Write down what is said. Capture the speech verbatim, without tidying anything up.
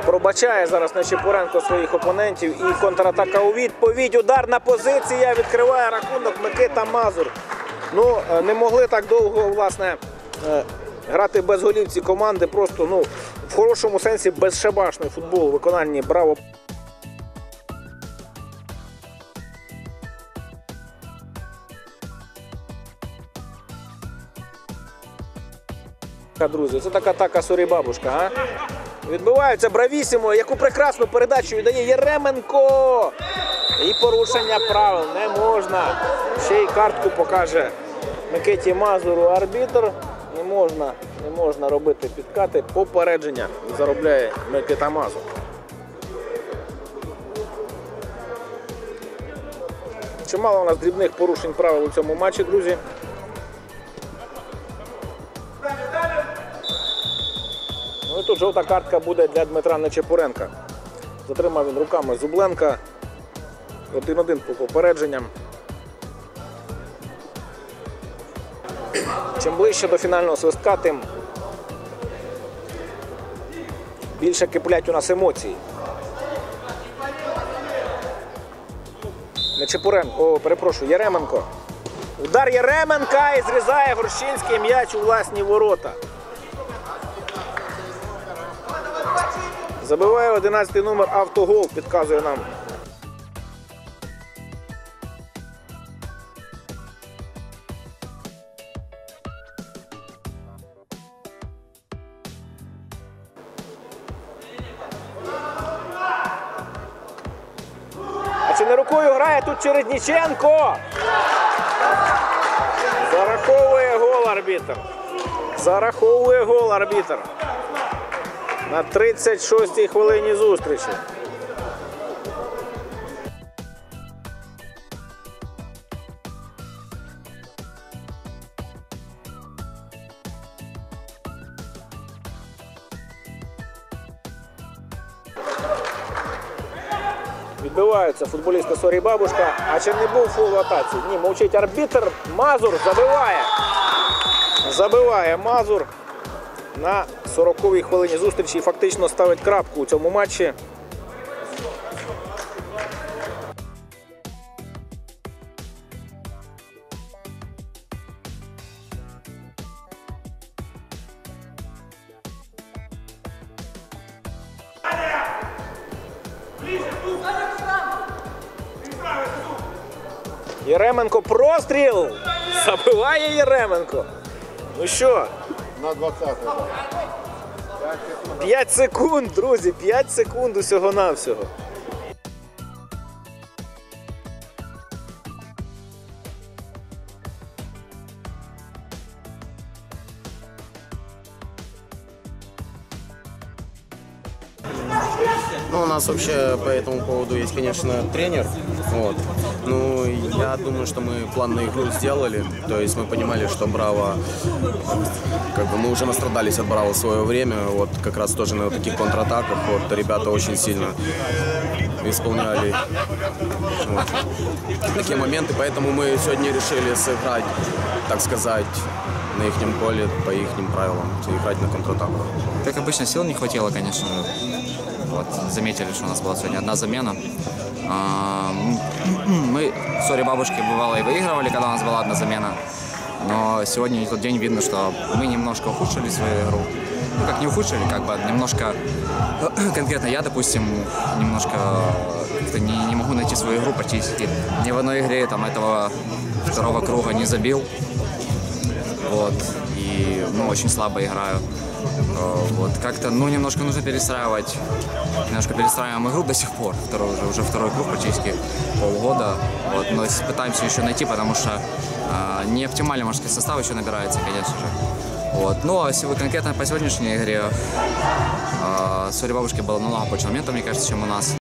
Пробачає зараз Нечипоренко своїх опонентів і контратака у відповідь. Ударна позиція, відкриває рахунок Микита Мазур. Ну, не могли так довго, власне, грати без голів ці команди. Просто, ну, в хорошому сенсі безшабашний футбол у виконанні Браво. Друзі, це така атака Сорі-Бабушка, а? Відбивається бравісімо, яку прекрасну передачу віддає Єременко. І порушення правил не можна. Ще й картку покаже Микиті Мазуру арбітр. Не можна, не можна робити підкати. Попередження заробляє Микита Мазур. Чимало у нас дрібних порушень правил у цьому матчі, друзі. Ну і тут жовта картка буде для Дмитра Нечипоренка. Затримав він руками Зубленка. один-один по попередженням. Чим ближче до фінального свистка, тим більше киплять у нас емоції. Нечипоренко, о, перепрошую, Єременко. Удар Єременка і зрізає Горщинський м'яч у власні ворота. Забиває одинадцятий номер автогол, підказує нам. А чи не рукою грає тут Чередніченко? Зараховує гол арбітр. Зараховує гол арбітр. На тридцять шостій хвилині зустрічі. Відбиваються футболісти Сорі-Бабушка. А чи не був фол в атаці? Ні, мовчить арбітр. Мазур забиває. Забиває Мазур. На сороковій хвилині зустрічі і фактично ставить крапку у цьому матчі. Єременко, простріл! Забиває Єременко. Ну що? На двадцятий. п'ять секунд, друзі, п'ять секунд усього-навсього. Ну, у нас вообще по этому поводу есть, конечно, тренер. Вот. Ну, я думаю, что мы план на игру сделали. То есть мы понимали, что Браво, как бы мы уже настрадались от Браво в свое время. Вот как раз тоже на таких контратаках. Вот ребята очень сильно исполняли вот такие моменты. Поэтому мы сегодня решили сыграть, так сказать, на их поле, по их правилам, играть на контратаках. Как обычно, сил не хватило, конечно. Вот, заметили, что у нас была сегодня одна замена. Мы в Сорі-Бабушки бывало и выигрывали, когда у нас была одна замена. Но сегодня не тот день, видно, что мы немножко ухудшили свою игру. Ну, как не ухудшили, как бы немножко, конкретно я, допустим, немножко не, не могу найти свою игру практически. Ни в одной игре там этого второго круга не забил. Вот, и, ну, очень слабо играю. Вот, как-то, ну, немножко нужно перестраивать, немножко перестраиваем игру до сих пор, второй, уже, уже второй круг практически, полгода, вот, но пытаемся еще найти, потому что э, не оптимальный мужской состав еще набирается, конечно же. Вот, ну, а конкретно по сегодняшней игре э, Сорі-Бабушки было намного больше моментов, мне кажется, чем у нас.